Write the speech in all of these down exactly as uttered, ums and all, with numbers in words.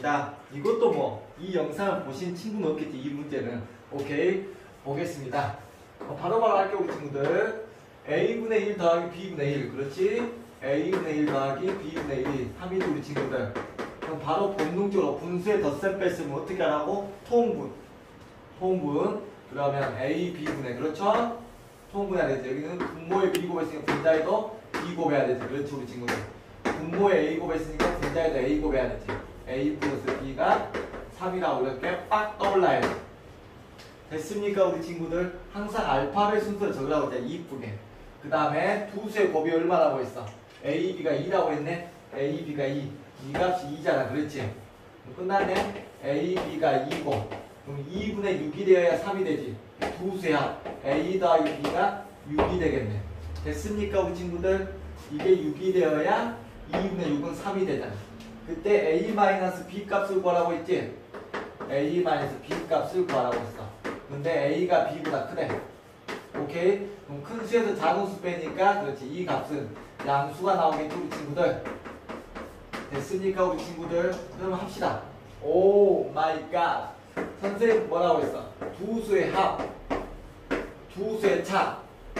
됐습니까? 이것도 뭐 이 영상을 보신 친구는 없겠지. 이 문제는. 오케이, 보겠습니다. 어, 바로바로 할게요 우리 친구들. A분의 일 더하기 B분의 일. 그렇지? A분의 일 더하기 B분의 일이 삼이죠 우리 친구들. 그럼 바로 본능적으로 분수의 덧셈 뺐으면 어떻게 하라고? 통분. 통분. 그러면 A, B분의, 그렇죠? 통분해야 되지. 여기는 분모에 B 곱했으니까 분자에도 B 곱해야 되지. 그렇지 우리 친구들. 분모에 A 곱했으니까 분자에도 A 곱해야 되지. A 플러스 B가 삼이라고 이렇게 빡 떠올라야 돼. 됐습니까 우리 친구들? 항상 알파벳 순서를 적으라고 했잖아. 이쁘게. 그 다음에 두 수의 곱이 얼마라고 했어? A, B가 이라고 했네. A, B가 이. 이 값이 이잖아. 그렇지? 끝났네. A, B가 이고 그럼 이분의 육이 되어야 삼이 되지. 두 수의 합 A 더하기 B가 육이 되겠네. 됐습니까 우리 친구들? 이게 육이 되어야 이분의 육은 삼이 되잖아. 그때 A 마이너스 B 값을 구하라고 했지? A 마이너스 B 값을 구하라고 했어. 근데 A가 B보다 크대. 오케이? 그럼 큰 수에서 작은 수 빼니까 그렇지. 이 값은 양수가 나오겠지 우리 친구들. 됐습니까 우리 친구들? 그럼 합시다. 오 마이 갓. 선생님 뭐라고 했어? 두 수의 합, 두 수의 차.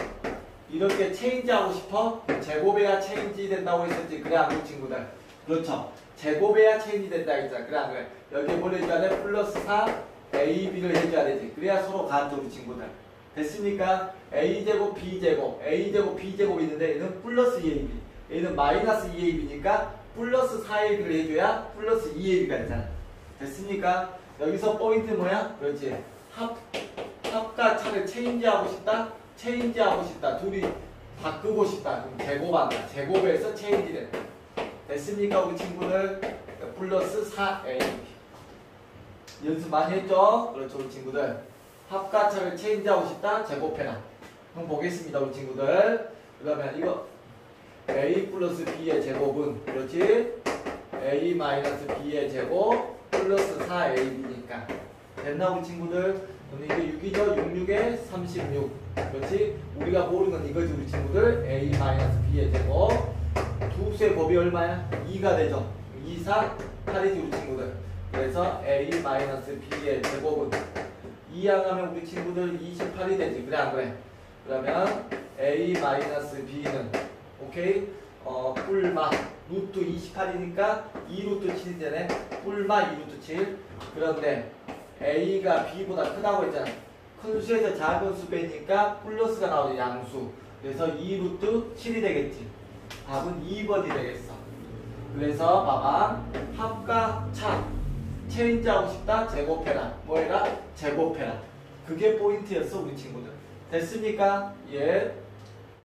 이렇게 체인지하고 싶어? 제곱해야 체인지 된다고 했었지. 그래 안 그래 친구들? 그렇죠. 제곱해야 체인지 된다 했잖아. 그래 안 그래? 여기에 뭘 해줘야 돼? 플러스 사 에이 비를 해줘야 되지. 그래야 서로 같죠 우리 친구들. 됐습니까? A제곱 B제곱 A제곱 B제곱이 있는데 얘는 플러스 이 에이 비, 얘는 마이너스 이 에이 비니까 플러스 사 에이 비를 해줘야 플러스 이 에이 비가 되잖아. 됐습니까? 여기서 포인트 뭐야? 그렇지. 합, 합과 차를 체인지하고 싶다? 체인지하고 싶다. 둘이 바꾸고 싶다. 그럼 제곱한다. 제곱해서 체인지 된다. 됐습니까 우리 친구들? 플러스 사 에이 비. 연습 많이 했죠? 그렇죠 우리 친구들. 합과 차를 체인지하고 싶다? 제곱해라. 그럼 보겠습니다 우리 친구들. 그러면 이거 A 플러스 B의 제곱은 그렇지? A 마이너스 B의 제곱 플러스 사 에이 비니까 됐나 우리 친구들? 그럼 이게 육이죠? 육, 육에 삼십육. 그렇지? 우리가 모르는 건 이거지 우리 친구들. A 마이너스 B의 제곱 두 수의 곱이 얼마야? 이가 되죠? 이, 사, 팔이지 우리 친구들. 그래서 A 마이너스 B의 제곱은 이 항하면 우리 친구들 이십팔이 되지. 그래 안 그래? 그러면 A 마이너스 B는 오케이? 어, 뿔마 루트 이십팔이니까 이 루트 칠이 되네. 뿔마 이 루트 칠. 그런데 A가 B보다 크다고 했잖아. 큰 수에서 작은 수 빼니까 플러스가 나오지. 양수. 그래서 이 루트 칠이 되겠지. 답은 이 번이 되겠어. 그래서 봐봐. 합과 차 체인지하고 싶다? 제곱해라. 뭐해라? 제곱해라. 그게 포인트였어 우리 친구들. 됐습니까? 예.